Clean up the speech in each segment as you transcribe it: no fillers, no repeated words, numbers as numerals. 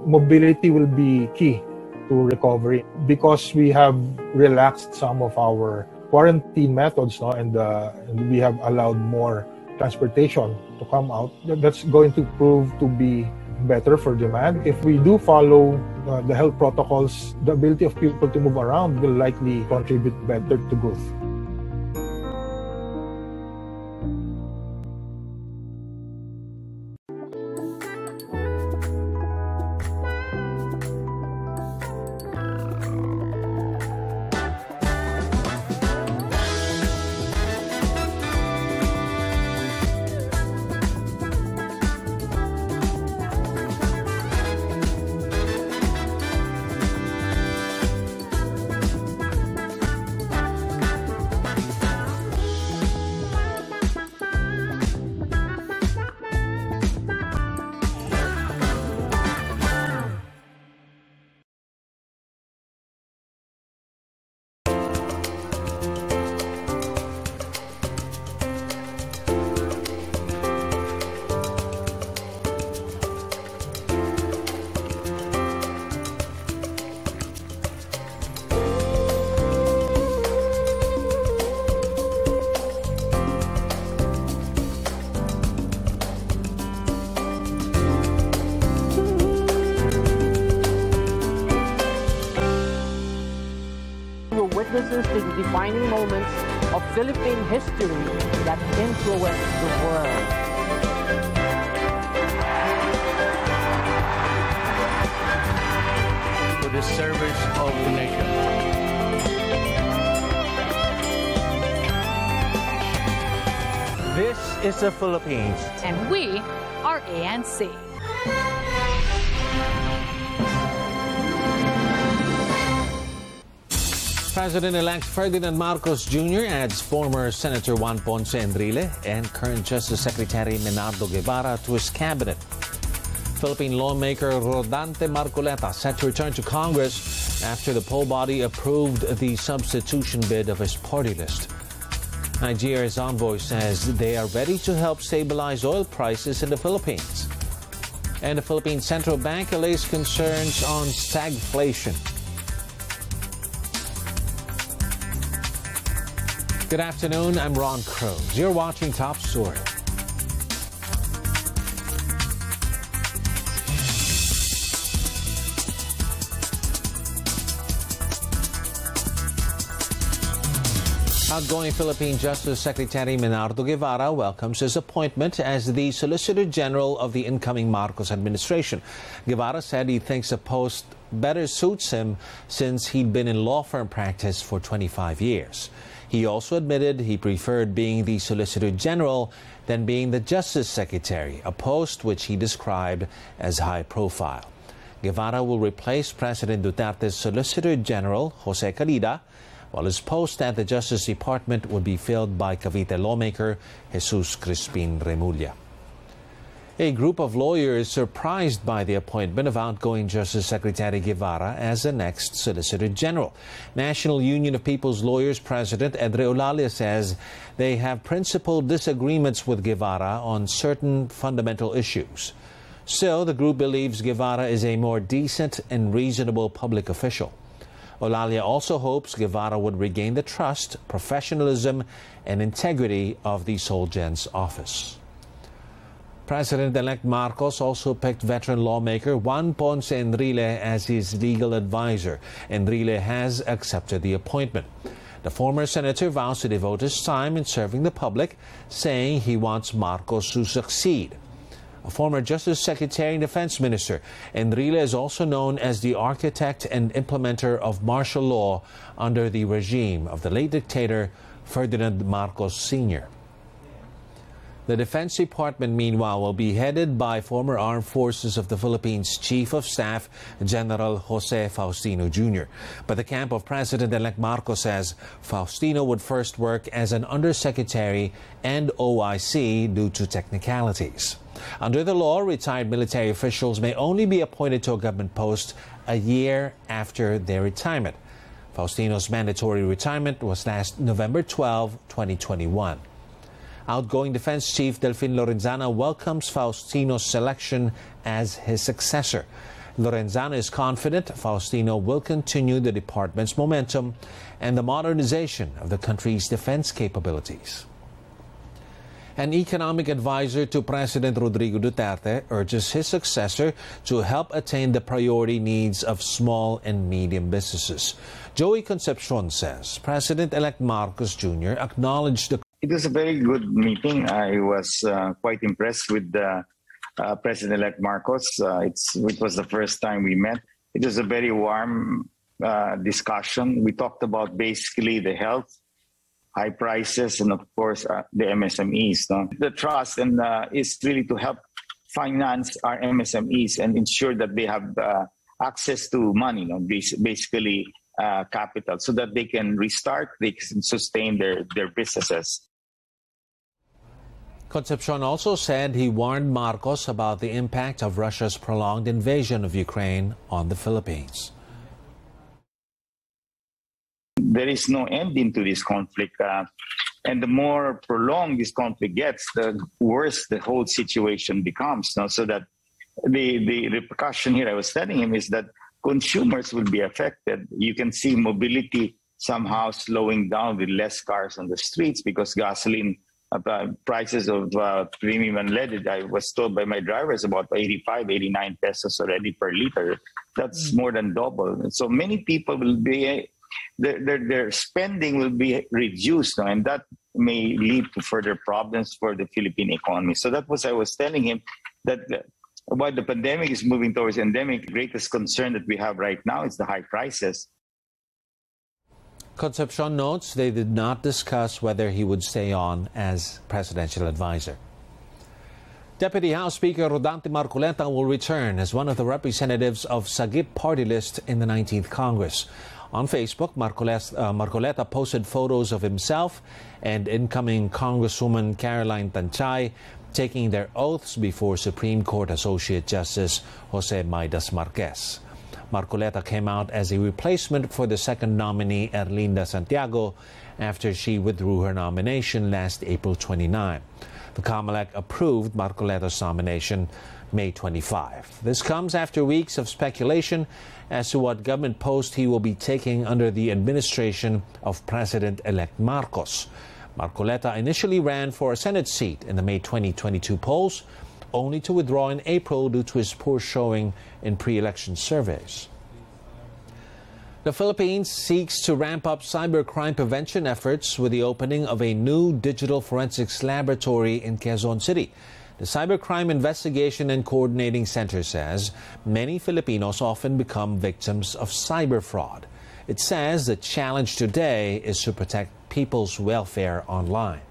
mobility will be key to recovery because we have relaxed some of our quarantine methods, no? and we have allowed more transportation to come out. That's going to prove to be better for demand. If we do follow the health protocols, the ability of people to move around will likely contribute better to growth. Witnesses to the defining moments of Philippine history that influenced the world. To the service of the nation. This is the Philippines. And we are ANC. President-elect Ferdinand Marcos Jr. adds former Senator Juan Ponce Enrile and current Justice Secretary Menardo Guevara to his cabinet. Philippine lawmaker Rodante Marcoleta set to return to Congress after the poll body approved the substitution bid of his party list. Nigeria's envoy says they are ready to help stabilize oil prices in the Philippines. And the Philippine Central Bank allays concerns on stagflation. Good afternoon, I'm Ron Cruz. You're watching Top Story. Outgoing Philippine Justice Secretary Menardo Guevara welcomes his appointment as the Solicitor General of the incoming Marcos administration. Guevara said he thinks the post better suits him since he'd been in law firm practice for 25 years. He also admitted he preferred being the Solicitor General than being the Justice Secretary, a post which he described as high profile. Guevara will replace President Duterte's Solicitor General, Jose Calida, while his post at the Justice Department would be filled by Cavite lawmaker Jesus Crispin Remulla. A group of lawyers surprised by the appointment of outgoing Justice Secretary Guevara as the next Solicitor General. National Union of People's Lawyers President Edre Olalia says they have principal disagreements with Guevara on certain fundamental issues. Still, the group believes Guevara is a more decent and reasonable public official. Olalia also hopes Guevara would regain the trust, professionalism, and integrity of the Solgen's office. President-elect Marcos also picked veteran lawmaker Juan Ponce Enrile as his legal advisor. Enrile has accepted the appointment. The former senator vows to devote his time in serving the public, saying he wants Marcos to succeed. A former Justice Secretary and Defense Minister, Enrile is also known as the architect and implementer of martial law under the regime of the late dictator Ferdinand Marcos Sr. The Defense Department, meanwhile, will be headed by former Armed Forces of the Philippines Chief of Staff, General Jose Faustino Jr. But the camp of President-elect Marcos says Faustino would first work as an undersecretary and OIC due to technicalities. Under the law, retired military officials may only be appointed to a government post a year after their retirement. Faustino's mandatory retirement was last November 12, 2021. Outgoing Defense Chief Delfin Lorenzana welcomes Faustino's selection as his successor. Lorenzana is confident Faustino will continue the department's momentum and the modernization of the country's defense capabilities. An economic advisor to President Rodrigo Duterte urges his successor to help attain the priority needs of small and medium businesses. Joey Concepcion says President-elect Marcos Jr. acknowledged the... It was a very good meeting. I was quite impressed with President-elect Marcos. It was the first time we met. It was a very warm discussion. We talked about basically the health, high prices, and of course the MSMEs. No? The trust is really to help finance our MSMEs and ensure that they have access to money, basically capital, so that they can restart, they can sustain their businesses. Concepcion also said he warned Marcos about the impact of Russia's prolonged invasion of Ukraine on the Philippines. There is no end into this conflict, and the more prolonged this conflict gets, the worse the whole situation becomes. No? So that the repercussion here, I was telling him, is that consumers will be affected. You can see mobility somehow slowing down with less cars on the streets because gasoline prices of premium unleaded, I was told by my drivers, about 85, 89 pesos already per liter. That's more than double. And so many people will be... Their spending will be reduced, and that may lead to further problems for the Philippine economy. So that was I was telling him that while the pandemic is moving towards endemic, the greatest concern that we have right now is the high prices. Concepcion notes they did not discuss whether he would stay on as presidential advisor. Deputy House Speaker Rodante Marcoleta will return as one of the representatives of Sagip party list in the 19th Congress. On Facebook, Marcoleta posted photos of himself and incoming Congresswoman Caroline Tanchay taking their oaths before Supreme Court Associate Justice Jose Maidas Marquez. Marcoleta came out as a replacement for the second nominee, Erlinda Santiago, after she withdrew her nomination last April 29. The COMELEC approved Marcoleta's nomination May 25. This comes after weeks of speculation as to what government post he will be taking under the administration of President-elect Marcos. Marcoleta initially ran for a Senate seat in the May 2022 polls, only to withdraw in April due to his poor showing in pre-election surveys. The Philippines seeks to ramp up cybercrime prevention efforts with the opening of a new digital forensics laboratory in Quezon City. The Cybercrime Investigation and Coordinating Center says many Filipinos often become victims of cyber fraud. It says the challenge today is to protect people's welfare online.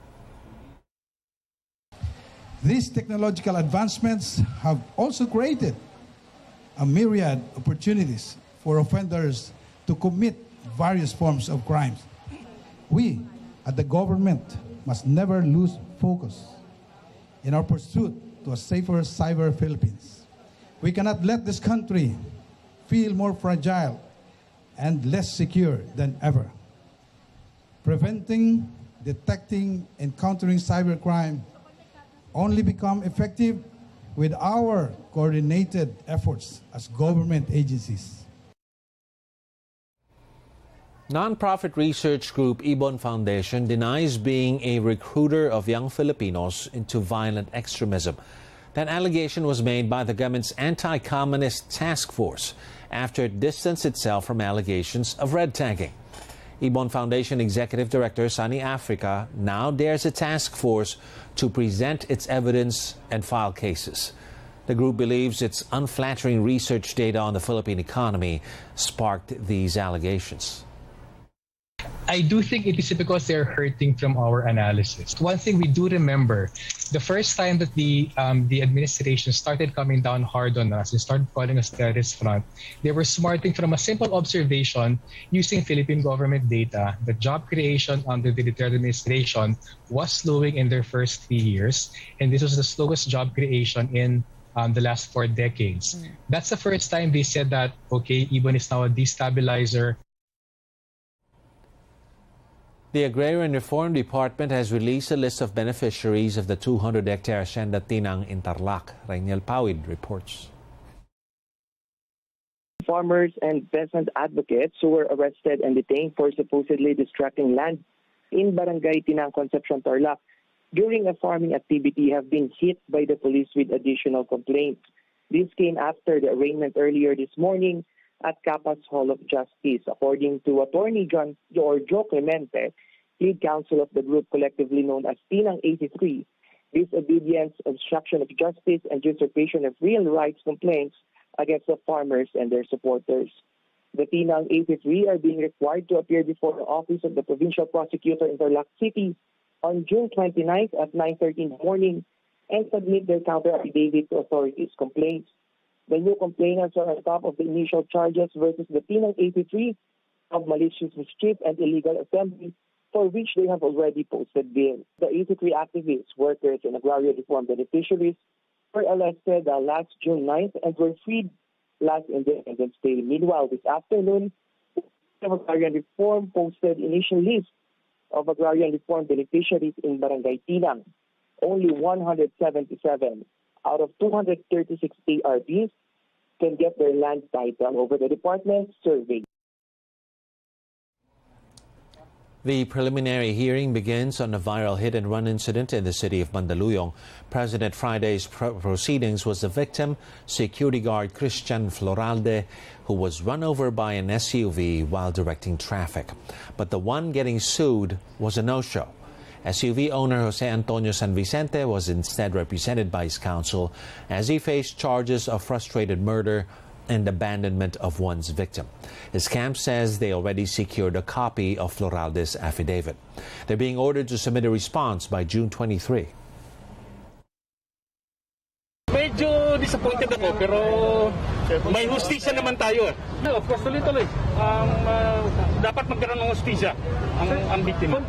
These technological advancements have also created a myriad opportunities for offenders to commit various forms of crimes. We, at the government, must never lose focus in our pursuit to a safer cyber Philippines. We cannot let this country feel more fragile and less secure than ever. Preventing, detecting, and countering cybercrime only become effective with our coordinated efforts as government agencies. Nonprofit research group Ibon Foundation denies being a recruiter of young Filipinos into violent extremism. That allegation was made by the government's anti-communist task force after it distanced itself from allegations of red tagging. Ibon Foundation Executive Director Sunny Africa now dares a task force to present its evidence and file cases. The group believes its unflattering research data on the Philippine economy sparked these allegations. I do think it is because they're hurting from our analysis. One thing we do remember, the first time that the administration started coming down hard on us and started calling us terrorist front, they were smarting from a simple observation using Philippine government data that job creation under the Duterte administration was slowing in their first 3 years, and this was the slowest job creation in the last 4 decades. That's the first time they said that, okay, Ibon is now a destabilizer. The Agrarian Reform Department has released a list of beneficiaries of the 200-hectare Hacienda Tinang in Tarlac. Rainiel Pawid reports. farmers and peasant advocates who were arrested and detained for supposedly distracting land in Barangay Tinang, Concepcion, Tarlac during a farming activity have been hit by the police with additional complaints. This came after the arraignment earlier this morning at Capas Hall of Justice. According to Attorney Joe Clemente, lead counsel of the group collectively known as Tinang 83, disobedience, obstruction of justice, and usurpation of real rights complaints against the farmers and their supporters. The Tinang 83 are being required to appear before the office of the provincial prosecutor in Tarlac City on June 29th at 9:30 in the morning and submit their counter affidavit to authorities' complaints. The new complainants are on top of the initial charges versus the Tinang 83 of malicious mischief and illegal assembly, for which they have already posted bail. The 83 activists, workers, and agrarian reform beneficiaries were arrested last June 9th and were freed last Independence Day. Meanwhile, this afternoon, the agrarian reform posted initial list of agrarian reform beneficiaries in Barangay Tinang. Only 177 out of 236 ARBs can get their land title over the department's survey. The preliminary hearing begins on a viral hit-and-run incident in the city of Mandaluyong. Present at Friday's proceedings was the victim, security guard Christian Floralde, who was run over by an SUV while directing traffic. But the one getting sued was a no-show. SUV owner Jose Antonio San Vicente was instead represented by his counsel as he faced charges of frustrated murder and abandonment of one's victim. His camp says they already secured a copy of Floralde's affidavit. They're being ordered to submit a response by June 23. Medyo disappointed ako, pero may hustisya naman tayo. Of course, tuloy-tuloy. Dapat magkaroon ng hustisya ang biktima.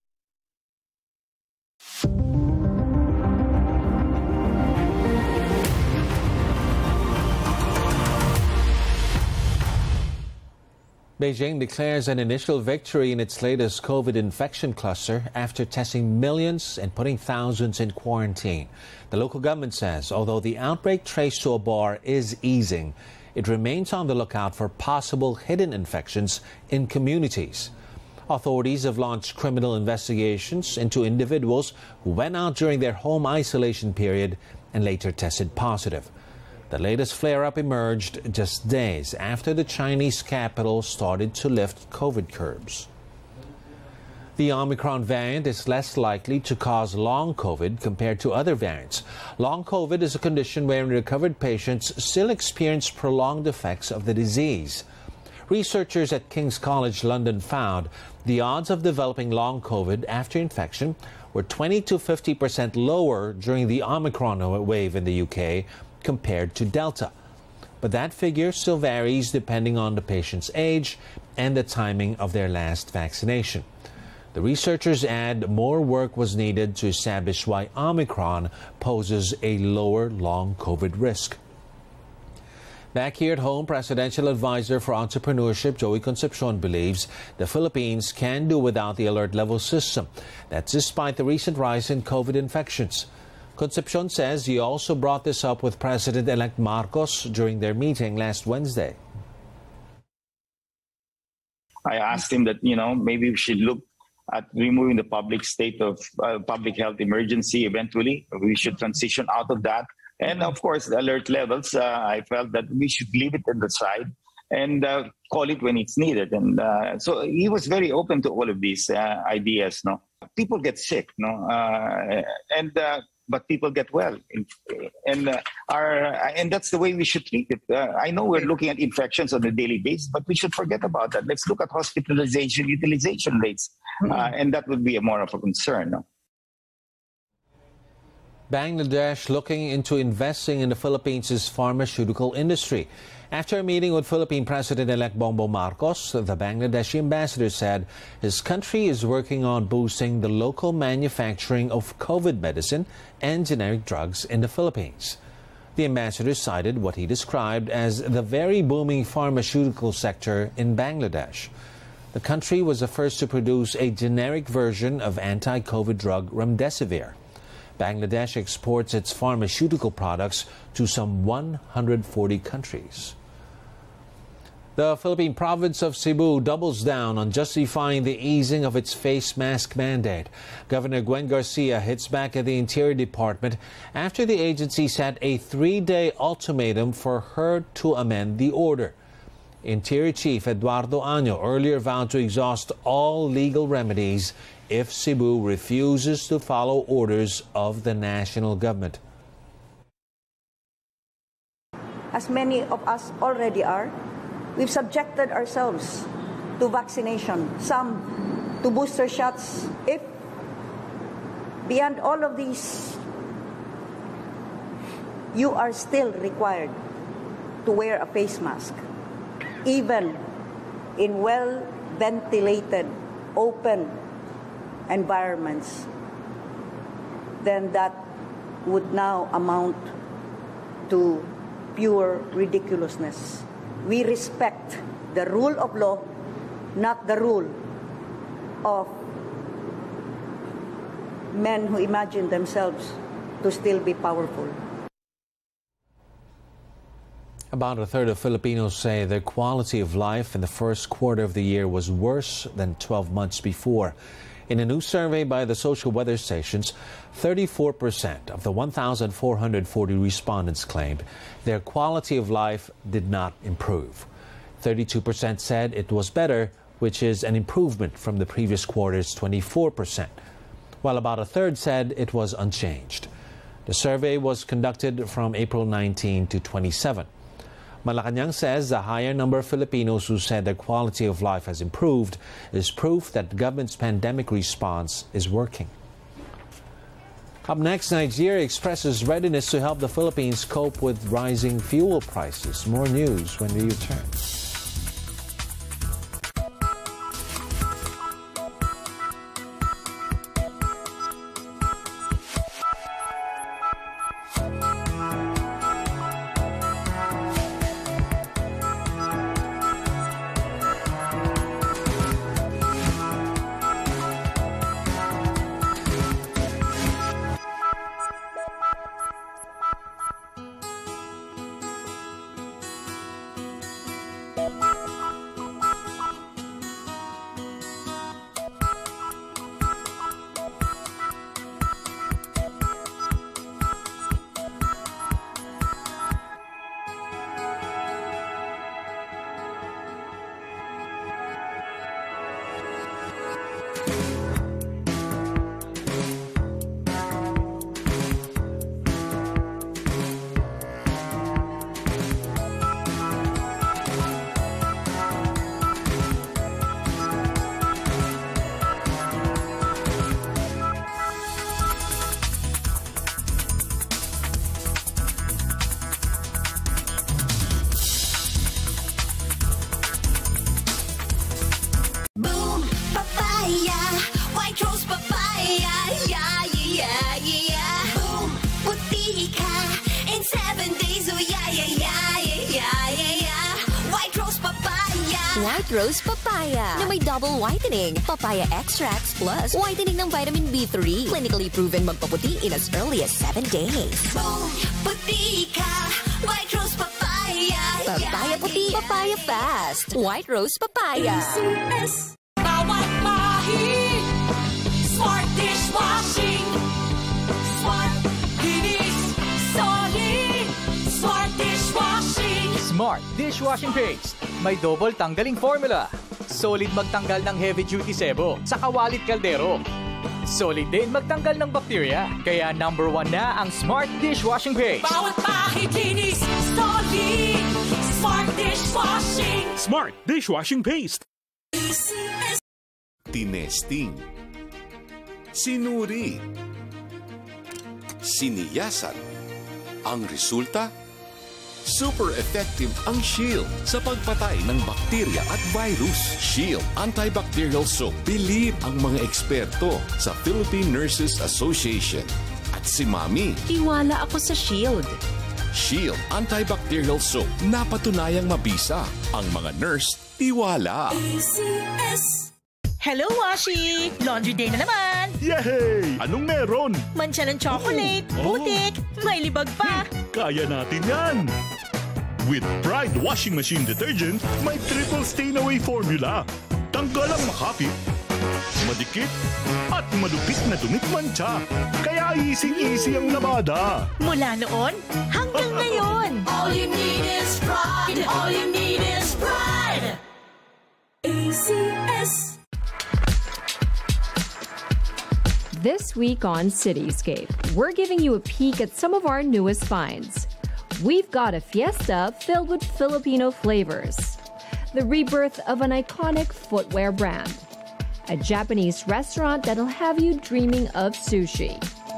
Beijing declares an initial victory in its latest COVID infection cluster after testing millions and putting thousands in quarantine. The local government says although the outbreak traced to a bar is easing, it remains on the lookout for possible hidden infections in communities. Authorities have launched criminal investigations into individuals who went out during their home isolation period and later tested positive. The latest flare-up emerged just days after the Chinese capital started to lift COVID curbs. The Omicron variant is less likely to cause long COVID compared to other variants. Long COVID is a condition wherein recovered patients still experience prolonged effects of the disease. Researchers at King's College London found the odds of developing long COVID after infection were 20 to 50% lower during the Omicron wave in the UK compared to Delta. But that figure still varies depending on the patient's age and the timing of their last vaccination. The researchers add more work was needed to establish why Omicron poses a lower long COVID risk. Back here at home, Presidential Advisor for Entrepreneurship Joey Concepcion believes the Philippines can do without the alert level system. That's despite the recent rise in COVID infections. Concepcion says he also brought this up with President-elect Marcos during their meeting last Wednesday. I asked him that, maybe we should look at removing the public state of public health emergency eventually. We should transition out of that. And of course, the alert levels, I felt that we should leave it on the side and call it when it's needed. And so he was very open to all of these ideas. No, people get sick, but people get well, and that's the way we should treat it. I know we're looking at infections on a daily basis, but we should forget about that. Let's look at hospitalization, utilization rates, and that would be more of a concern. No? Bangladesh looking into investing in the Philippines' pharmaceutical industry. After a meeting with Philippine President-elect Bongbong Marcos, the Bangladeshi ambassador said his country is working on boosting the local manufacturing of COVID medicine and generic drugs in the Philippines. The ambassador cited what he described as the very booming pharmaceutical sector in Bangladesh. The country was the first to produce a generic version of anti-COVID drug Remdesivir. Bangladesh exports its pharmaceutical products to some 140 countries. The Philippine province of Cebu doubles down on justifying the easing of its face mask mandate. Governor Gwen Garcia hits back at the Interior Department after the agency set a 3-day ultimatum for her to amend the order. Interior Chief Eduardo Año earlier vowed to exhaust all legal remedies if Cebu refuses to follow orders of the national government. As many of us already are, we've subjected ourselves to vaccination, some to booster shots. If beyond all of these, you are still required to wear a face mask, even in well-ventilated, open environments, then that would now amount to pure ridiculousness. We respect the rule of law, not the rule of men who imagine themselves to still be powerful. About a third of Filipinos say their quality of life in the first quarter of the year was worse than 12 months before. In a new survey by the social weather stations, 34% of the 1,440 respondents claimed their quality of life did not improve. 32% said it was better, which is an improvement from the previous quarter's 24%, while about a third said it was unchanged. The survey was conducted from April 19 to 27. Malacanang says the higher number of Filipinos who said their quality of life has improved is proof that the government's pandemic response is working. Up next, Nigeria expresses readiness to help the Philippines cope with rising fuel prices. More news when we return. White Rose Papaya na may double whitening, papaya extracts plus whitening ng vitamin B3. Clinically proven magpaputi in as early as 7 days. Boom! Puti ka! White Rose Papaya! Papaya puti, papaya fast. White Rose Papaya. ACS. Bawat mahig! Smart dishwashing! Smart Kinis! Solid! Smart dishwashing! Smart dishwashing paste. May double tanggaling formula. Solid magtanggal ng heavy-duty sebo sa kawalit kaldero. Solid din magtanggal ng bakterya. Kaya number 1 na ang Smart Dishwashing Paste. Bawat pahikinis, solid. Smart Dishwashing. Smart Dishwashing Paste. Tinesting. Sinuri. Siniyasan. Ang resulta? Super effective ang Shield sa pagpatay ng bakterya at virus. Shield Antibacterial Soap. Believe ang mga eksperto sa Philippine Nurses Association. At si Mami. Tiwala ako sa Shield. Shield Antibacterial Soap. Napatunayang mabisa. Ang mga nurse, tiwala. ACS. Hello, Washi! Laundry day na naman! Yay! Anong meron? Mancha ng chocolate, putik, may libag pa. Kaya natin yan! With Pride Washing Machine Detergent, may triple stain-away formula. Tanggal ang makapit, madikit, at malupit na dumit-mancha. Kaya easy-easy ang labada. Mula noon hanggang ngayon. All you need is pride. All you need is pride. ACS. This week on Cityscape, we're giving you a peek at some of our newest finds. We've got a fiesta filled with Filipino flavors, the rebirth of an iconic footwear brand, a Japanese restaurant that'll have you dreaming of sushi.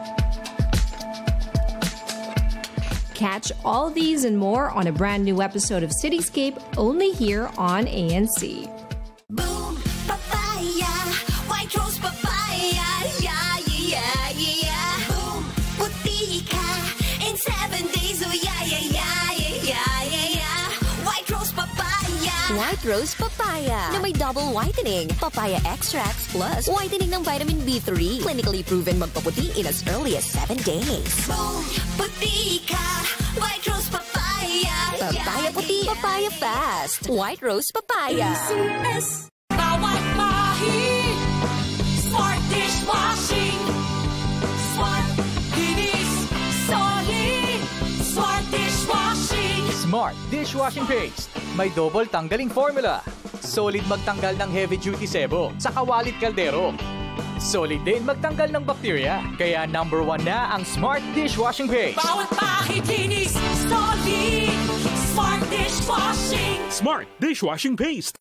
Catch all these and more on a brand new episode of Cityscape only here on ANC. Boom, papaya, white rose papaya, yeah, yeah, yeah. Boom, puti ka in 7 days, oh yeah, yeah, yeah, yeah, yeah, yeah. White rose papaya. White Rose Papaya na may double whitening, papaya extracts plus whitening ng vitamin B3. Clinically proven magpaputi in as early as 7 days. Boom, puti ka, white rose papaya. Papaya puti, papaya fast. White Rose Papaya. ACS. Bawat mahi, smart dishwashing. Smart, linis, solid. Smart dishwashing. Smart Dishwashing Paste. May double tanggaling formula. Solid magtanggal ng heavy-duty sebo sa kawalit kaldero. Solid din magtanggal ng bakterya. Kaya number 1 na ang Smart Dishwashing Paste. Bawat pahit linis, solid. Smart dishwashing. Smart Dishwashing Paste.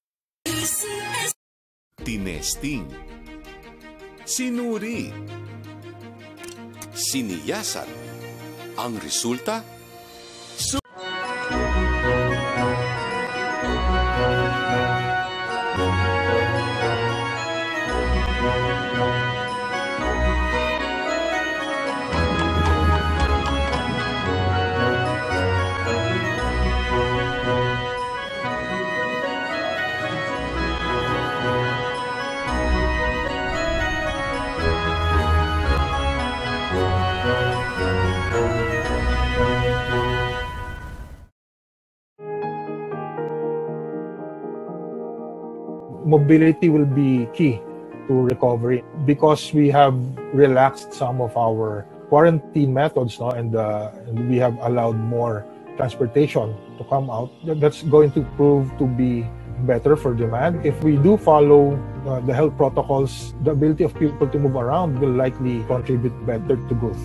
Tinesting, sinuri, siniyasan. Ang resulta, mobility will be key to recovery because we have relaxed some of our quarantine methods, no, and we have allowed more transportation to come out. That's going to prove to be better for demand. If we do follow the health protocols, the ability of people to move around will likely contribute better to growth.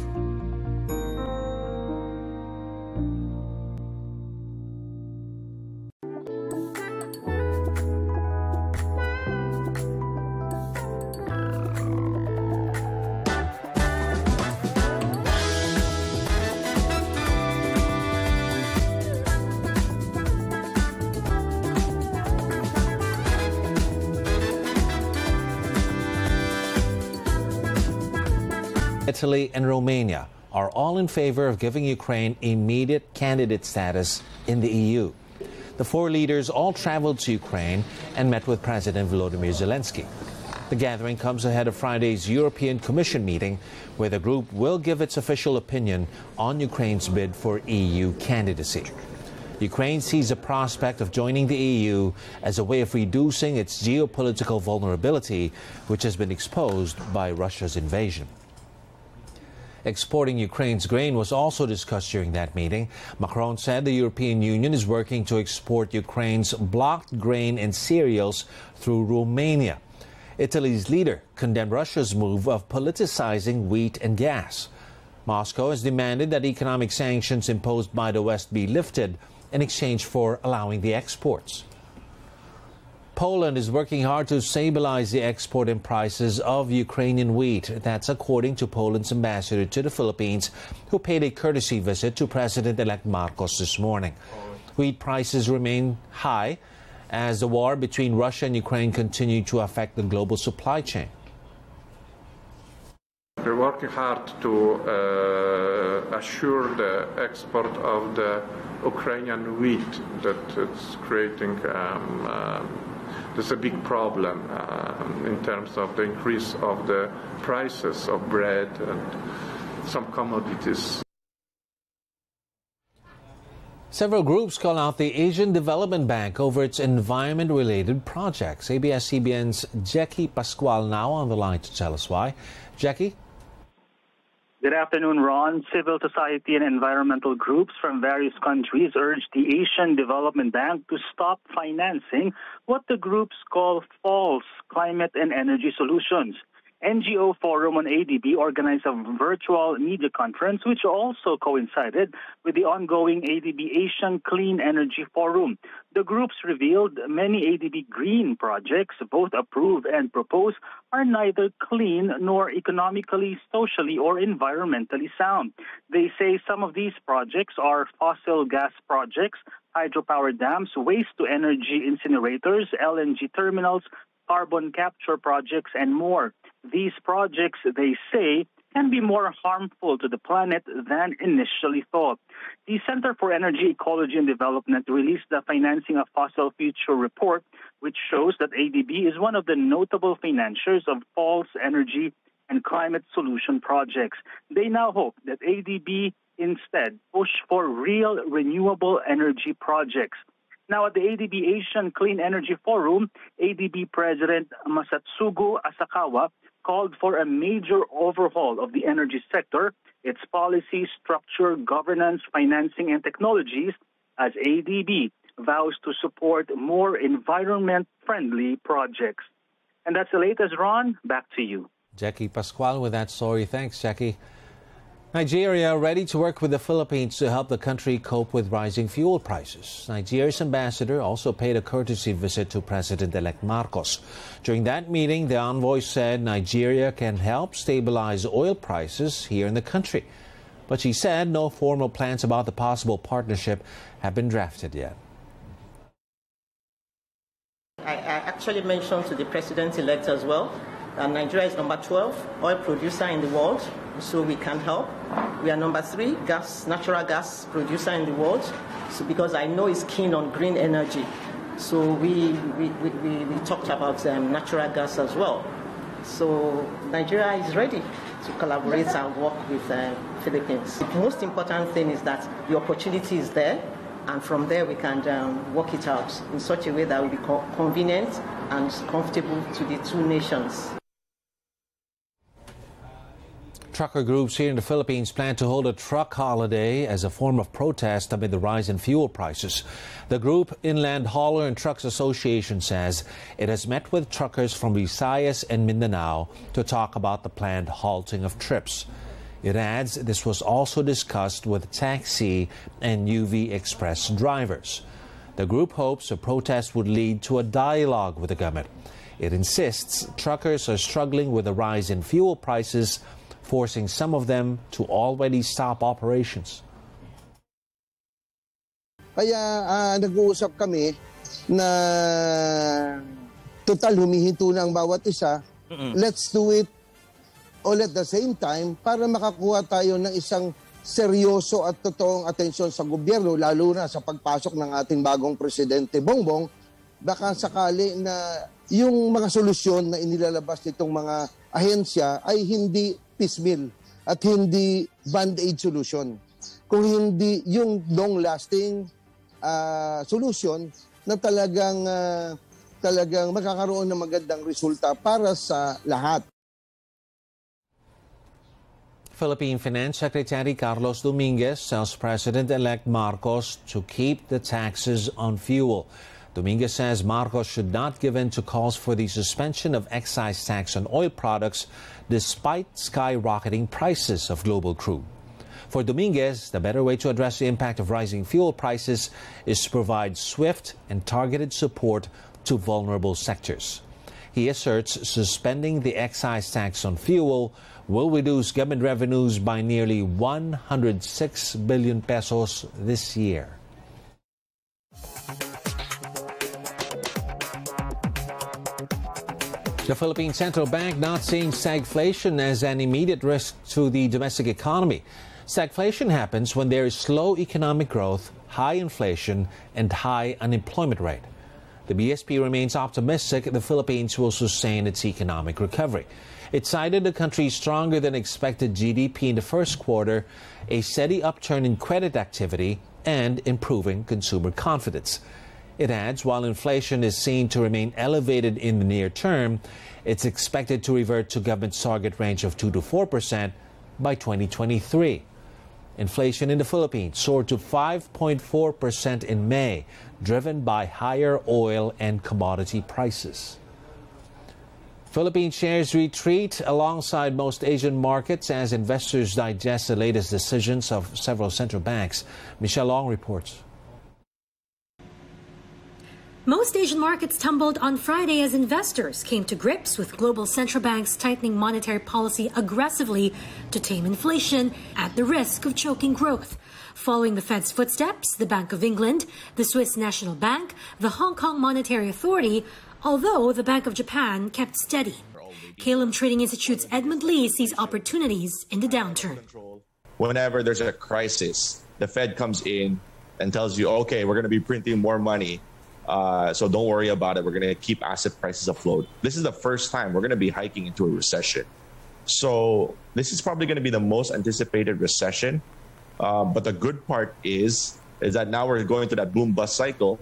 Italy and Romania are all in favor of giving Ukraine immediate candidate status in the EU. The 4 leaders all traveled to Ukraine and met with President Volodymyr Zelensky. The gathering comes ahead of Friday's European Commission meeting, where the group will give its official opinion on Ukraine's bid for EU candidacy. Ukraine sees the prospect of joining the EU as a way of reducing its geopolitical vulnerability, which has been exposed by Russia's invasion. Exporting Ukraine's grain was also discussed during that meeting. Macron said the European Union is working to export Ukraine's blocked grain and cereals through Romania. Italy's leader condemned Russia's move of politicizing wheat and gas. Moscow has demanded that economic sanctions imposed by the West be lifted in exchange for allowing the exports. Poland is working hard to stabilize the export and prices of Ukrainian wheat. That's according to Poland's ambassador to the Philippines, who paid a courtesy visit to President-elect Marcos this morning. Wheat prices remain high as the war between Russia and Ukraine continue to affect the global supply chain. We're working hard to assure the export of the Ukrainian wheat that it's creating. There's a big problem in terms of the increase of the prices of bread and some commodities. Several groups call out the Asian Development Bank over its environment-related projects. ABS-CBN's Jackie Pascual now on the line to tell us why. Jackie? Good afternoon, Ron. Civil society and environmental groups from various countries urged the Asian Development Bank to stop financing what the groups call false climate and energy solutions. NGO Forum on ADB organized a virtual media conference which also coincided with the ongoing ADB Asian Clean Energy Forum. The groups revealed many ADB green projects, both approved and proposed, are neither clean nor economically, socially, or environmentally sound. They say some of these projects are fossil gas projects, hydropower dams, waste-to-energy incinerators, LNG terminals, carbon capture projects, and more. These projects, they say, can be more harmful to the planet than initially thought. The Center for Energy, Ecology and Development released the Financing of Fossil Future report, which shows that ADB is one of the notable financiers of false energy and climate solution projects. They now hope that ADB instead push for real renewable energy projects. Now, at the ADB Asian Clean Energy Forum, ADB President Masatsugu Asakawa called for a major overhaul of the energy sector, its policy, structure, governance, financing, and technologies, as ADB vows to support more environment-friendly projects. And that's the latest, Ron. Back to you. Jackie Pascual with that story. Thanks, Jackie. Nigeria ready to work with the Philippines to help the country cope with rising fuel prices. Nigeria's ambassador also paid a courtesy visit to President-elect Marcos. During that meeting, the envoy said Nigeria can help stabilize oil prices here in the country. But she said no formal plans about the possible partnership have been drafted yet. I actually mentioned to the President-elect as well that Nigeria is number 12 oil producer in the world, so we can help. We are number 3 natural gas producer in the world, so because I know he's keen on green energy. So we talked about natural gas as well. So Nigeria is ready to collaborate and work with Philippines. The most important thing is that the opportunity is there, and from there we can work it out in such a way that will be convenient and comfortable to the two nations. Trucker groups here in the Philippines plan to hold a truck holiday as a form of protest amid the rise in fuel prices. The group Inland Hauler and Trucks Association says it has met with truckers from Visayas and Mindanao to talk about the planned halting of trips. It adds this was also discussed with taxi and UV Express drivers. The group hopes a protest would lead to a dialogue with the government. It insists truckers are struggling with the rise in fuel prices, forcing some of them to already stop operations. Kaya nag-uusap kami na total humihinto na ang bawat isa. Let's do it all at the same time para makakuha tayo ng isang seryoso at totoong atensyon sa gobyerno, lalo na sa pagpasok ng ating bagong Presidente Bongbong. Baka sakali na yung mga solusyon na inilalabas nitong mga ahensya ay hindi piecemeal at hindi band-aid solution. Kung hindi yung long-lasting solution na talagang magkakaroon ng magandang resulta para sa lahat. Philippine Finance Secretary Carlos Dominguez tells President-elect Marcos to keep the taxes on fuel. Dominguez says Marcos should not give in to calls for the suspension of excise tax on oil products despite skyrocketing prices of global crude. For Dominguez, the better way to address the impact of rising fuel prices is to provide swift and targeted support to vulnerable sectors. He asserts suspending the excise tax on fuel will reduce government revenues by nearly 106 billion pesos this year. The Philippine Central Bank not seeing stagflation as an immediate risk to the domestic economy. Stagflation happens when there is slow economic growth, high inflation, and high unemployment rate. The BSP remains optimistic the Philippines will sustain its economic recovery. It cited the country's stronger than expected GDP in the first quarter, a steady upturn in credit activity, and improving consumer confidence. It adds, while inflation is seen to remain elevated in the near term, it's expected to revert to government's target range of 2 to 4% by 2023. Inflation in the Philippines soared to 5.4% in May, driven by higher oil and commodity prices. Philippine shares retreat alongside most Asian markets as investors digest the latest decisions of several central banks. Michelle Long reports. Most Asian markets tumbled on Friday as investors came to grips with global central banks tightening monetary policy aggressively to tame inflation at the risk of choking growth. Following the Fed's footsteps, the Bank of England, the Swiss National Bank, the Hong Kong Monetary Authority, although the Bank of Japan kept steady. Calum Trading Institute's Edmund Lee sees opportunities in the downturn. Whenever there's a crisis, the Fed comes in and tells you, okay, we're going to be printing more money. So don't worry about it. We're going to keep asset prices afloat. This is the first time we're going to be hiking into a recession. So this is probably going to be the most anticipated recession. But the good part is that now we're going to that boom-bust cycle.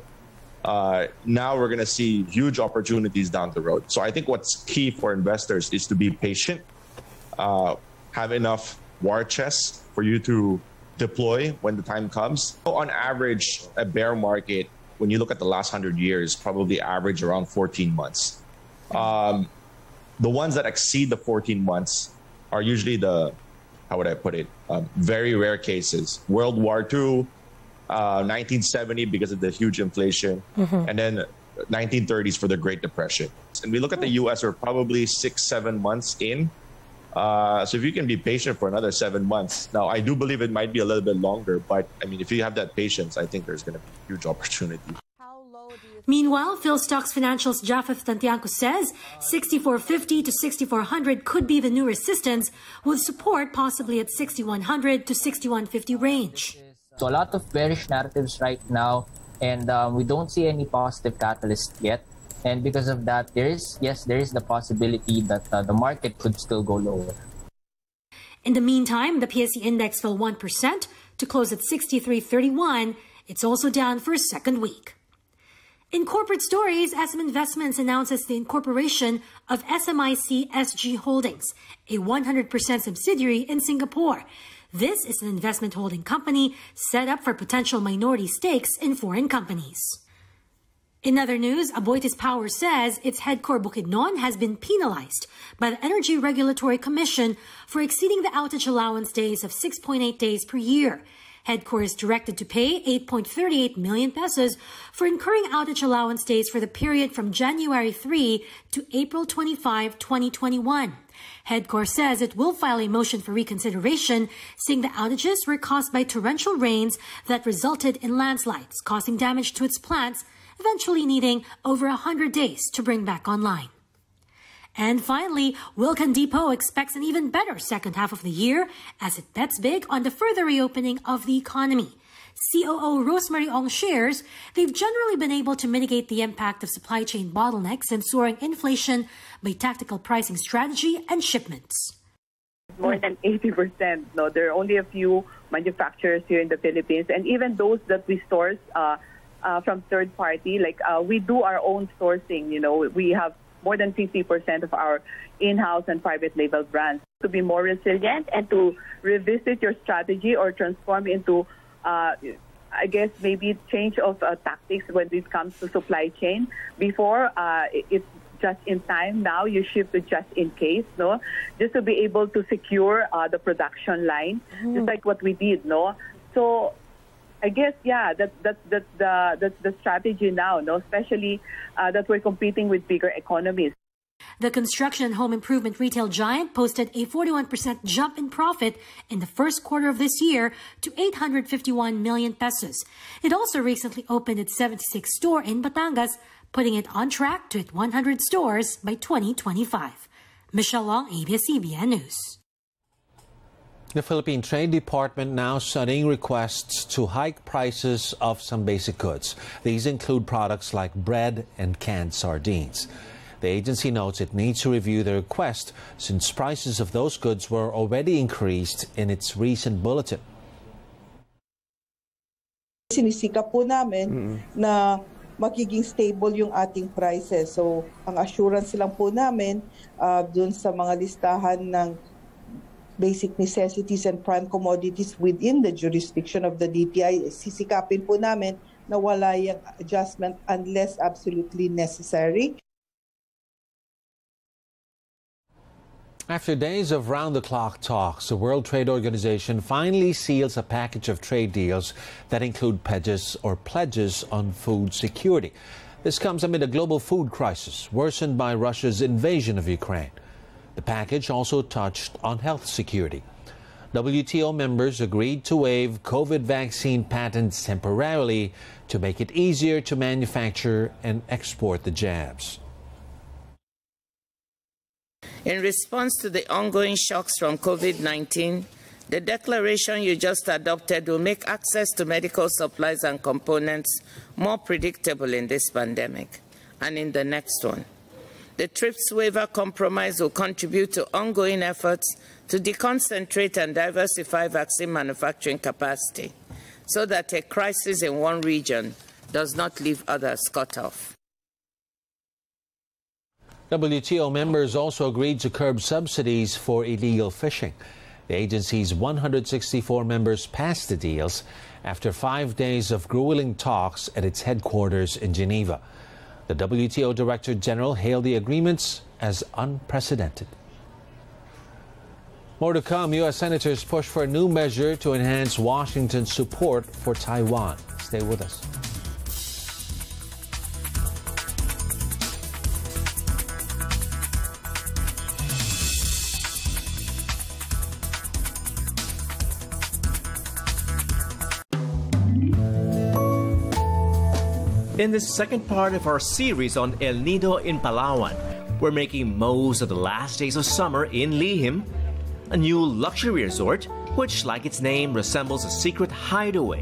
Now we're going to see huge opportunities down the road. So I think what's key for investors is to be patient, have enough war chests for you to deploy when the time comes. So on average, a bear market, when you look at the last 100 years, probably average around 14 months. The ones that exceed the 14 months are usually the, how would I put it, very rare cases. World War II, 1970 because of the huge inflation, and then 1930s for the Great Depression. And we look at the U.S., we're probably 6-7 months in. So if you can be patient for another 7 months. Now, I do believe it might be a little bit longer, but I mean, if you have that patience, I think there's going to be a huge opportunity. Meanwhile, PhilStock's Financial's Jafeth Tantiangco says 6,450 to 6,400 could be the new resistance, with support possibly at 6,100 to 6,150 range. So a lot of bearish narratives right now, and we don't see any positive catalyst yet. And because of that, there is the possibility that the market could still go lower. In the meantime, the PSE index fell 1% to close at 63.31. It's also down for a second week. In corporate stories, SM Investments announces the incorporation of SMIC SG Holdings, a 100% subsidiary in Singapore. This is an investment holding company set up for potential minority stakes in foreign companies. In other news, Aboitiz Power says its headcore Bukidnon has been penalized by the Energy Regulatory Commission for exceeding the outage allowance days of 6.8 days per year. Headcore is directed to pay 8.38 million pesos for incurring outage allowance days for the period from January 3 to April 25, 2021. Headcore says it will file a motion for reconsideration, saying the outages were caused by torrential rains that resulted in landslides, causing damage to its plants, eventually needing over 100 days to bring back online. And finally, Wilcon Depot expects an even better second half of the year as it bets big on the further reopening of the economy. COO Rosemary Ong shares they've generally been able to mitigate the impact of supply chain bottlenecks and soaring inflation by tactical pricing strategy and shipments. More than 80%. No, there are only a few manufacturers here in the Philippines, and even those that we source from third party, like we do our own sourcing. You know, we have more than 50% of our in-house and private label brands. To be more resilient and to revisit your strategy or transform into, I guess, maybe change of tactics when it comes to supply chain. Before, it's just in time. Now you shift to just in case, no? Just to be able to secure the production line, just like what we did, no? So I guess, yeah, that's the strategy now, no? Especially that we're competing with bigger economies. The construction and home improvement retail giant posted a 41% jump in profit in the first quarter of this year to 851 million pesos. It also recently opened its 76th store in Batangas, putting it on track to hit 100 stores by 2025. Michelle Long, ABS-CBN News. The Philippine Trade Department now studying requests to hike prices of some basic goods. These include products like bread and canned sardines. The agency notes it needs to review the request since prices of those goods were already increased in its recent bulletin. sinisikap po namin na magiging stable yung ating prices. So, ang assurance lang po namin dun sa mga listahan ng basic necessities and prime commodities within the jurisdiction of the DTI, sisikapin po namin na wala yung adjustment unless absolutely necessary. After days of round-the-clock talks, the World Trade Organization finally seals a package of trade deals that include pledges on food security. This comes amid a global food crisis worsened by Russia's invasion of Ukraine. The package also touched on health security. WTO members agreed to waive COVID vaccine patents temporarily to make it easier to manufacture and export the jabs. In response to the ongoing shocks from COVID-19, the declaration you just adopted will make access to medical supplies and components more predictable in this pandemic and in the next one. The TRIPS waiver compromise will contribute to ongoing efforts to deconcentrate and diversify vaccine manufacturing capacity so that a crisis in one region does not leave others cut off. WTO members also agreed to curb subsidies for illegal fishing. The agency's 164 members passed the deals after 5 days of grueling talks at its headquarters in Geneva. The WTO Director General hailed the agreements as unprecedented. More to come. U.S. senators push for a new measure to enhance Washington's support for Taiwan. Stay with us. In this second part of our series on El Nido in Palawan, we're making most of the last days of summer in Lihim, a new luxury resort which, like its name, resembles a secret hideaway.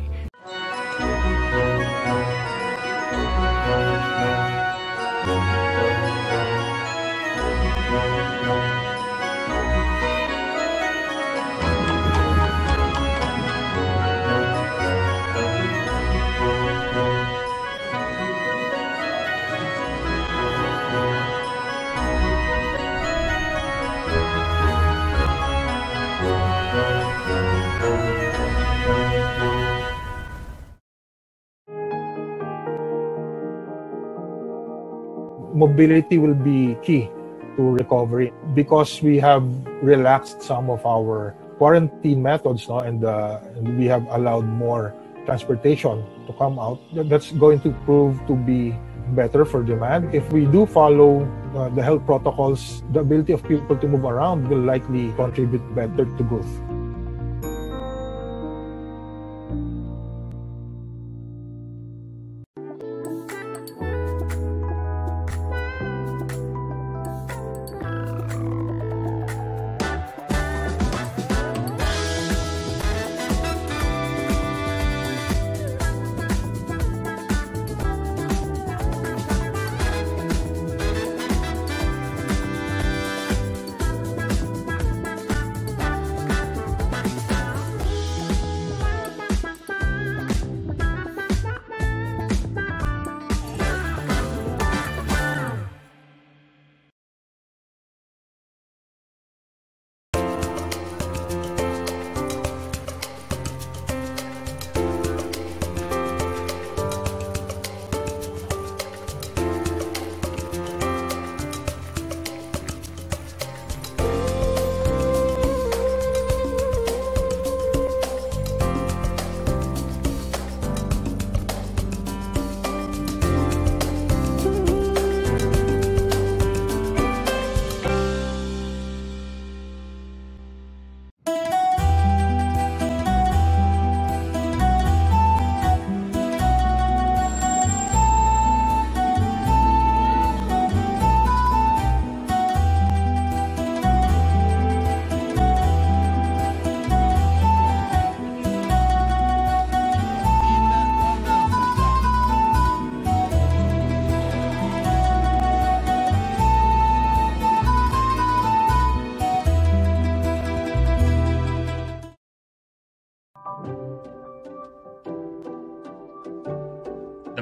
Mobility will be key to recovery because we have relaxed some of our quarantine methods, and we have allowed more transportation to come out. That's going to prove to be better for demand. If we do follow the health protocols, the ability of people to move around will likely contribute better to growth.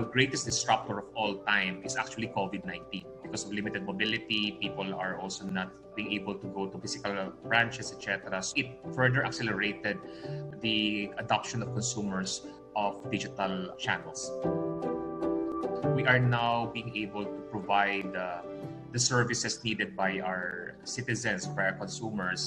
greatest disruptor of all time is actually COVID-19. Because of limited mobility, people are also not being able to go to physical branches, etc. So it further accelerated the adoption of consumers of digital channels. We are now being able to provide the services needed by our citizens, by our consumers.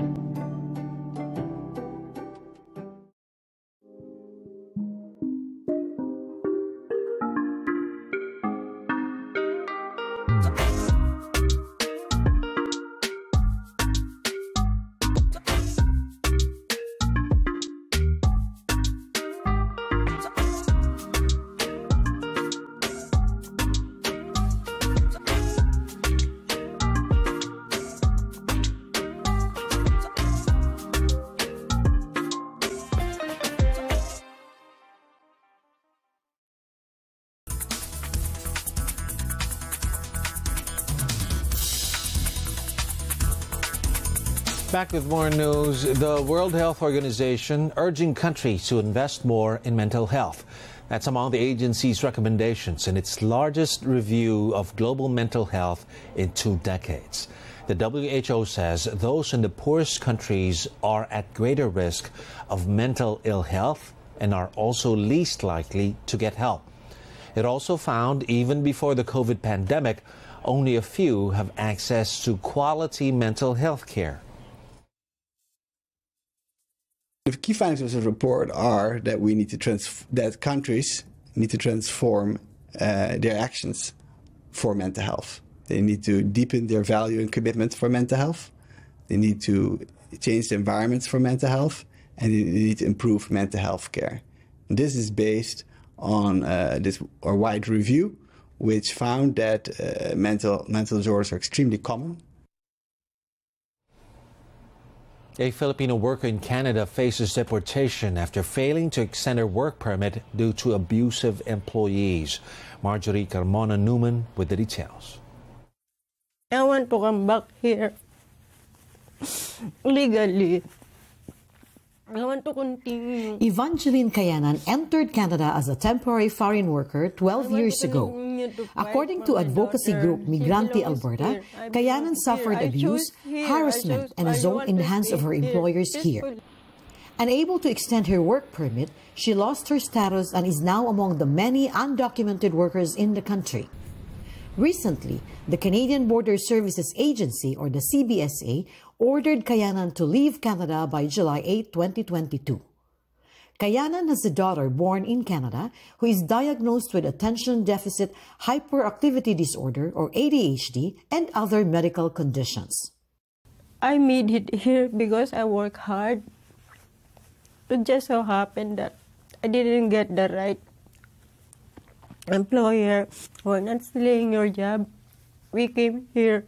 Back with more news. The World Health Organization urging countries to invest more in mental health. That's among the agency's recommendations in its largest review of global mental health in 2 decades. The WHO says those in the poorest countries are at greater risk of mental ill health and are also least likely to get help. It also found even before the COVID pandemic, only a few have access to quality mental health care. The key findings of the report are that we need to that countries need to transform their actions for mental health. They need to deepen their value and commitment for mental health. They need to change the environments for mental health, and they need to improve mental health care. And this is based on this wide review, which found that mental disorders are extremely common. A Filipino worker in Canada faces deportation after failing to extend her work permit due to abusive employees. Marjorie Carmona Newman with the details. I want to come back here legally. I want to continue. Evangeline Kayanan entered Canada as a temporary foreign worker 12 years ago. According to advocacy group Migrante Alberta, Kayanan suffered abuse, harassment, and a zone in the hands of her employers here. Unable to extend her work permit, she lost her status and is now among the many undocumented workers in the country. Recently, the Canadian Border Services Agency, or the CBSA, ordered Kayanan to leave Canada by July 8, 2022. Kayanan has a daughter born in Canada who is diagnosed with attention deficit hyperactivity disorder, or ADHD, and other medical conditions. I made it here because I work hard. It just so happened that I didn't get the right employer. We're not stealing your job. We came here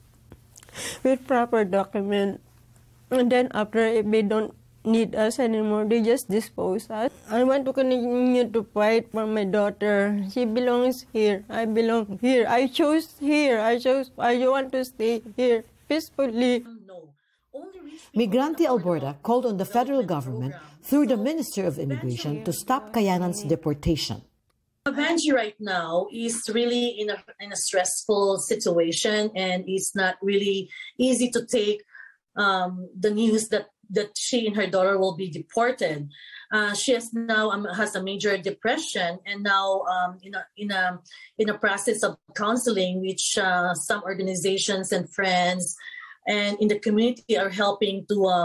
with proper document, and then after, if they don't need us anymore, they just dispose us. I want to continue to fight for my daughter. She belongs here. I belong here. I chose here. I want to stay here peacefully. Migrante Alberta called on the federal government through the Minister of Immigration to stop Kayanan's deportation. Benji right now is really in a stressful situation, and it's not really easy to take the news that she and her daughter will be deported. She has now has a major depression, and now in a process of counseling, which some organizations and friends and in the community are helping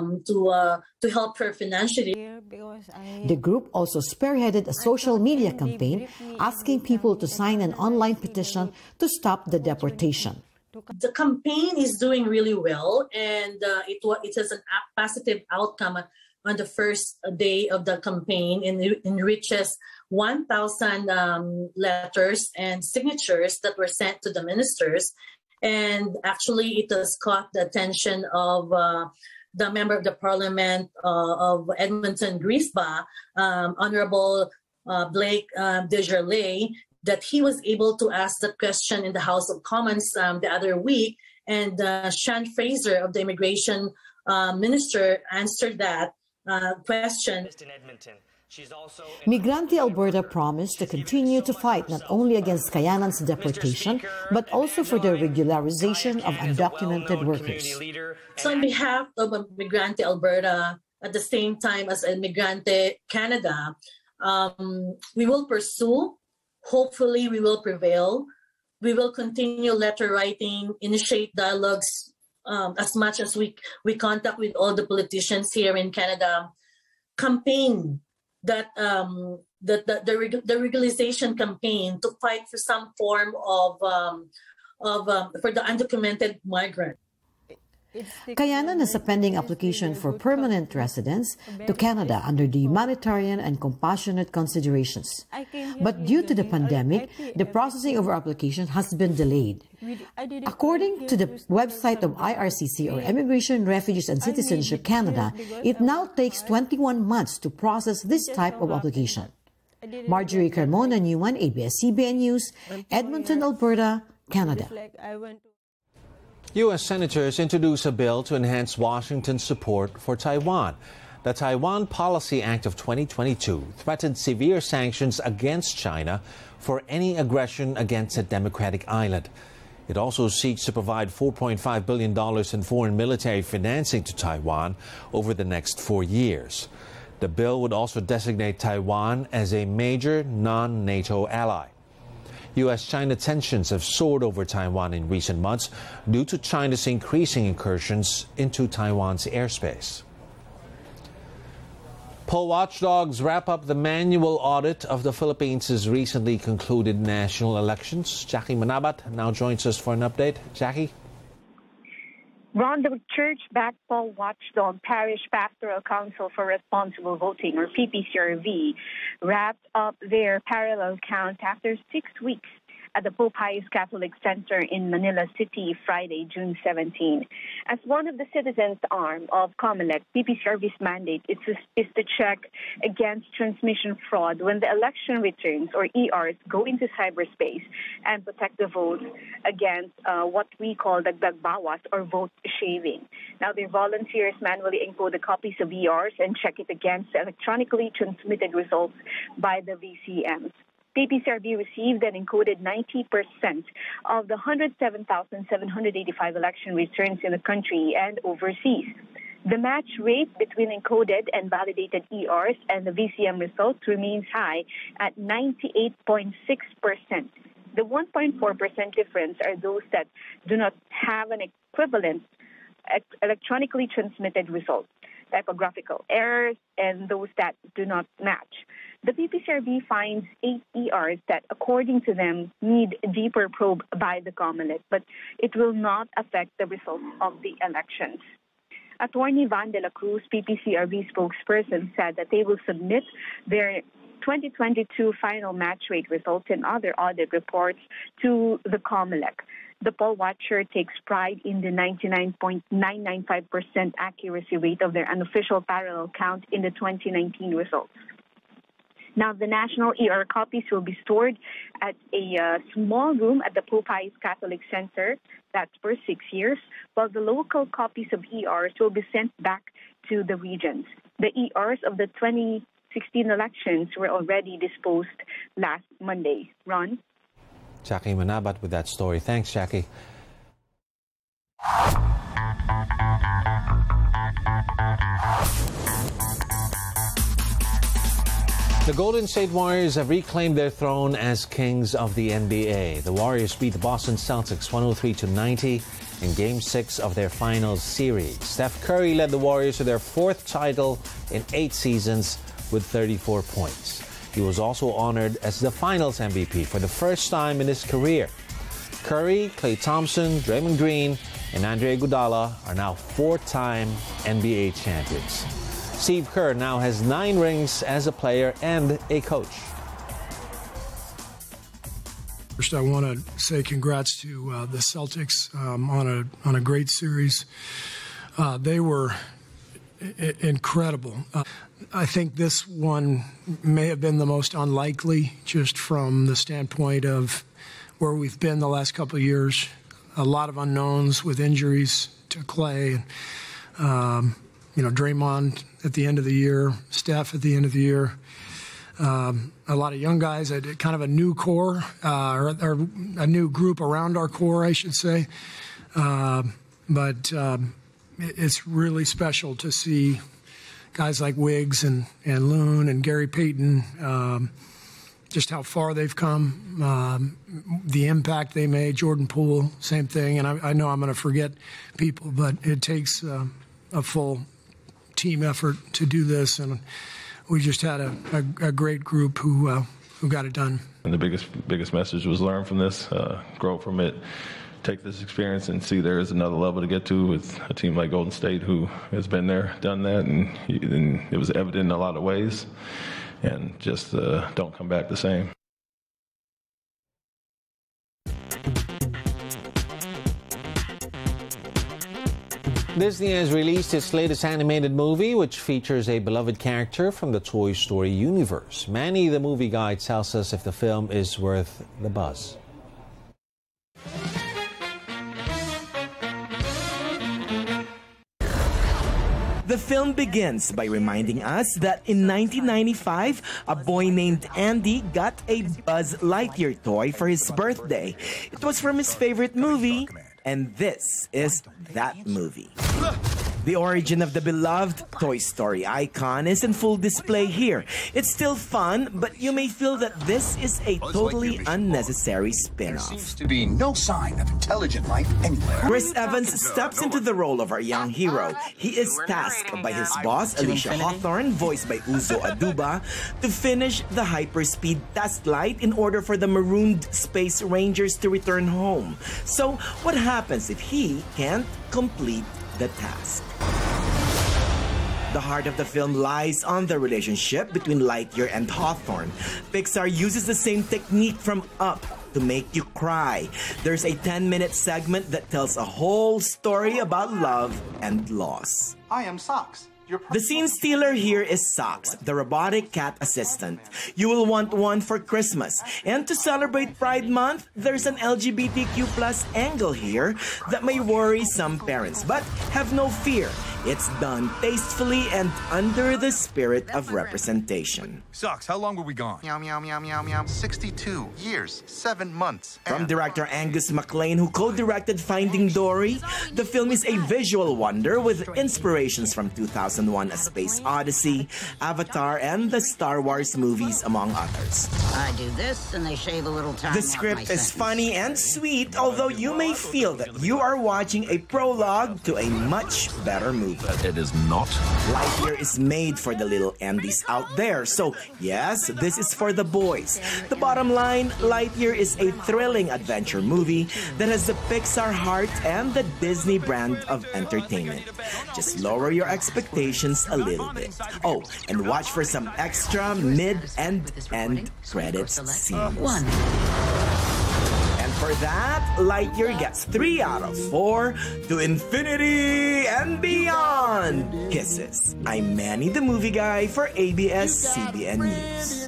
to help her financially. The group also spearheaded a social media campaign asking people to sign an online petition to stop the deportation. The campaign is doing really well, and it has a positive outcome on the first day of the campaign, and it reaches 1,000 letters and signatures that were sent to the ministers. And actually, it has caught the attention of the member of the Parliament of Edmonton Grisba, Honorable Blake Desjardins, that he was able to ask that question in the House of Commons the other week. And Sean Fraser of the Immigration Minister answered that question. In Edmonton, Migrante Alberta promised to continue to fight not only against Kayanan's deportation, but also for the regularization of undocumented workers. So on behalf of Migrante Alberta, at the same time as Migrante Canada, we will pursue, hopefully we will prevail. We will continue letter writing, initiate dialogues as much as we contact with all the politicians here in Canada, campaign that the regularization campaign to fight for some form of for the undocumented migrant. Kayanan has a pending application for permanent residence to Canada under the humanitarian and compassionate considerations. But due to the pandemic, the processing of our application has been delayed. According to the website of IRCC, or Immigration, Refugees and Citizenship Canada, it now takes 21 months to process this type of application. Marjorie Carmona, Newman, ABS-CBN News, Edmonton, Alberta, Canada. U.S. senators introduce a bill to enhance Washington's support for Taiwan. The Taiwan Policy Act of 2022 threatened severe sanctions against China for any aggression against a democratic island. It also seeks to provide $4.5 billion in foreign military financing to Taiwan over the next 4 years. The bill would also designate Taiwan as a major non-NATO ally. U.S.-China tensions have soared over Taiwan in recent months due to China's increasing incursions into Taiwan's airspace. Poll watchdogs wrap up the manual audit of the Philippines' recently concluded national elections. Jackie Manabat now joins us for an update. Jackie? Ron, the church-backed poll watchdog Parish Pastoral Council for Responsible Voting, or PPCRV, wrapped up their parallel count after 6 weeks at the Pope Pius Catholic Center in Manila City Friday, June 17. As one of the citizens' arm of COMELEC, PPCRV's mandate is to check against transmission fraud when the election returns, or ERs, go into cyberspace and protect the vote against what we call the dagbawas, or vote shaving. Now, their volunteers manually encode the copies of ERs and check it against electronically transmitted results by the VCMs. PPCRV received and encoded 90% of the 107,785 election returns in the country and overseas. The match rate between encoded and validated ERs and the VCM results remains high at 98.6%. The 1.4% difference are those that do not have an equivalent electronically transmitted result, typographical errors, and those that do not match. The PPCRV finds 8 ERs that, according to them, need a deeper probe by the COMELEC, but it will not affect the results of the elections. Attorney Van de la Cruz, PPCRV spokesperson, said that they will submit their 2022 final match rate results and other audit reports to the COMELEC. The poll watcher takes pride in the 99.995% accuracy rate of their unofficial parallel count in the 2019 results. Now, the national ER copies will be stored at a small room at the Pope Pius Catholic Center. That's for 6 years, while the local copies of ERs will be sent back to the regions. The ERs of the 2016 elections were already disposed last Monday. Ron? Jackie Manabat with that story. Thanks, Jackie. The Golden State Warriors have reclaimed their throne as kings of the NBA. The Warriors beat the Boston Celtics 103-90 in Game 6 of their finals series. Steph Curry led the Warriors to their 4th title in 8 seasons with 34 points. He was also honored as the Finals MVP for the first time in his career. Curry, Klay Thompson, Draymond Green, and Andre Iguodala are now 4-time NBA champions. Steve Kerr now has 9 rings as a player and a coach. First, I want to say congrats to the Celtics on a great series. They were incredible. I think this one may have been the most unlikely, just from the standpoint of where we've been the last couple of years. A lot of unknowns with injuries to Klay. Draymond at the end of the year, Steph at the end of the year. A lot of young guys, kind of a new core, or a new group around our core, I should say. But it's really special to see guys like Wiggs and Loon and Gary Payton, just how far they've come, the impact they made. Jordan Poole, same thing. And I know I'm going to forget people, but it takes a full team effort to do this. And we just had a great group who got it done. And the biggest message was learn from this, grow from it, take this experience and see there is another level to get to with a team like Golden State who has been there, done that, and it was evident in a lot of ways. And just don't come back the same. Disney has released its latest animated movie, which features a beloved character from the Toy Story universe. Manny, the movie guide, tells us if the film is worth the buzz. The film begins by reminding us that in 1995, a boy named Andy got a Buzz Lightyear toy for his birthday. It was from his favorite movie, and this is that movie. The origin of the beloved Toy Story icon is in full display here. It's still fun, but you may feel that this is a totally unnecessary spin-off. There seems to be no sign of intelligent life anywhere. Chris Evans steps into the role of our young hero. He is tasked by his boss, Alicia Hawthorne, voiced by Uzo Aduba, to finish the hyperspeed test light in order for the marooned Space Rangers to return home. So, what happens if he can't complete the task? The heart of the film lies on the relationship between Lightyear and Hawthorne. Pixar uses the same technique from Up to make you cry. There's a 10-minute segment that tells a whole story about love and loss. I am Socks. The scene stealer here is Socks, the robotic cat assistant. You will want one for Christmas. And to celebrate Pride Month, there's an LGBTQ+ angle here that may worry some parents. But have no fear. It's done tastefully and under the spirit of representation. Socks, how long were we gone? Meow, meow, meow, meow, meow. 62 years, 7 months. From director Angus MacLean, who co-directed Finding Dory, the film is a visual wonder with inspirations from 2001: A Space Odyssey, Avatar, and the Star Wars movies, among others. I do this, and they shave a little time. The script is funny and sweet, although you may feel that you are watching a prologue to a much better movie. It is not. Lightyear is made for the little Andys out there, so yes, this is for the boys. The bottom line, Lightyear is a thrilling adventure movie that has the Pixar heart and the Disney brand of entertainment. Just lower your expectations a little bit. Oh, and watch for some extra mid and end credits scenes. And for that, Lightyear gets 3 out of 4 to infinity and beyond. Kisses. I'm Manny the Movie Guy for ABS-CBN News.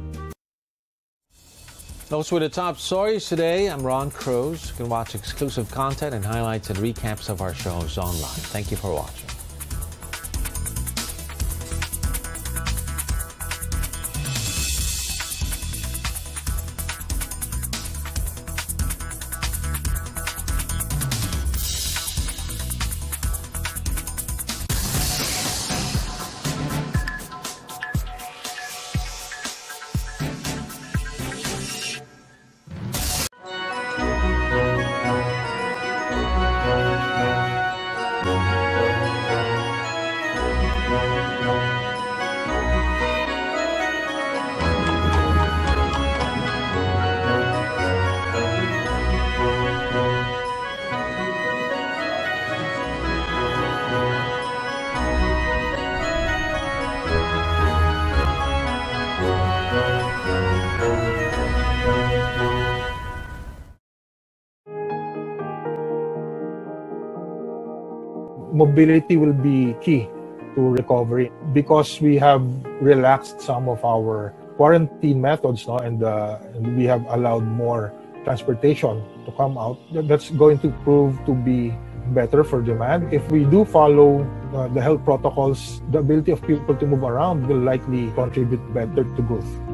Those were the top stories today. I'm Ron Cruz. You can watch exclusive content and highlights and recaps of our shows online. Thank you for watching. Mobility will be key to recovery because we have relaxed some of our quarantine methods, and we have allowed more transportation to come out. That's going to prove to be better for demand. If we do follow the health protocols, the ability of people to move around will likely contribute better to growth.